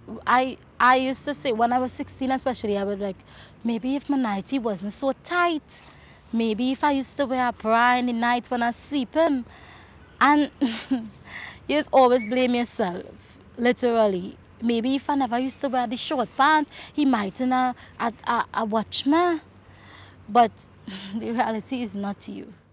I used to say when I was 16 especially, I would like, maybe if my nightie wasn't so tight, maybe if I used to wear a bra in the night when I'm sleeping. And you just always blame yourself, literally. Maybe if I never used to wear the short pants, he mightn't watch me. But the reality is not you.